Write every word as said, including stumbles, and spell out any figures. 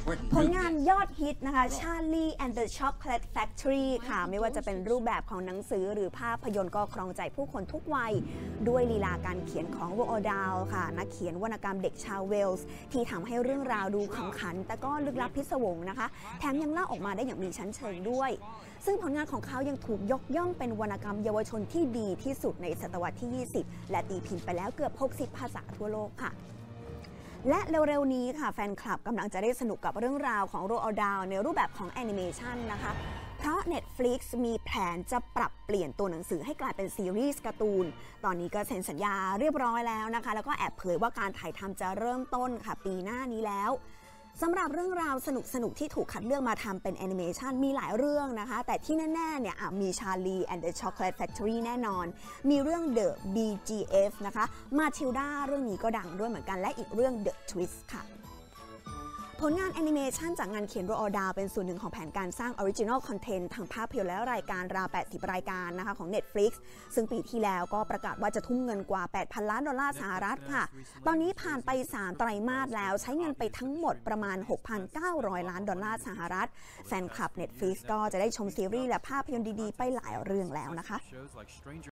ผลงานยอดฮิตนะคะ Charlie and the Chocolate Factory ค่ะไม่ว่าจะเป็นรูปแบบของหนังสือหรือภาพยนตร์ก็ครองใจผู้คนทุกวัยด้วยลีลาการเขียนของโรอัลดาลค่ะนักเขียนวรรณกรรมเด็กชาวเวลส์ที่ทำให้เรื่องราวดูขำขันแต่ก็ลึกลับพิศวงนะคะแถมยังเล่าออกมาได้อย่างมีชั้นเชิงด้วยซึ่งผลงานของเขายังถูกยกย่องเป็นวรรณกรรมเยาวชนที่ดีที่สุดในศตวรรษที่ยี่สิบและตีพิมพ์ไปแล้วเกือบหกสิบภาษาทั่วโลกค่ะและเร็วๆนี้ค่ะแฟนคลับกำลังจะได้สนุกกับเรื่องราวของโรอัลดาลในรูปแบบของแอนิเมชันนะคะเพราะ Netflix มีแผนจะปรับเปลี่ยนตัวหนังสือให้กลายเป็นซีรีส์การ์ตูนตอนนี้ก็เซ็นสัญญาเรียบร้อยแล้วนะคะแล้วก็แอบเผยว่าการถ่ายทำจะเริ่มต้นค่ะปีหน้านี้แล้วสำหรับเรื่องราวสนุกๆที่ถูกคัดเลือกมาทำเป็นแอนิเมชันมีหลายเรื่องนะคะแต่ที่แน่ๆเนี่ยมี Charlie and the Chocolate Factory แน่นอนมีเรื่อง The บี จี เอฟ นะคะ Matilda เรื่องนี้ก็ดังด้วยเหมือนกันและอีกเรื่อง The Twist ค่ะผลงานแอนิเมชันจากงานเขียนโรอัลดาลเป็นส่วนหนึ่งของแผนการสร้างออริจินอลคอนเทนต์ทางภาพยนตร์และรายการราวแปดสิบรายการนะคะของ Netflix ซึ่งปีที่แล้วก็ประกาศว่าจะทุ่มเงินกว่า แปดพัน ล้านดอลลาร์สหรัฐค่ะตอนนี้ผ่านไปสามไตรมาสแล้วใช้เงินไปทั้งหมดประมาณ หกพันเก้าร้อย ล้านดอลลาร์สหรัฐแฟนคลับ Netflix ก็จะได้ชมซีรีส์และภาพยนตร์ดีๆไปหลายเรื่องแล้วนะคะ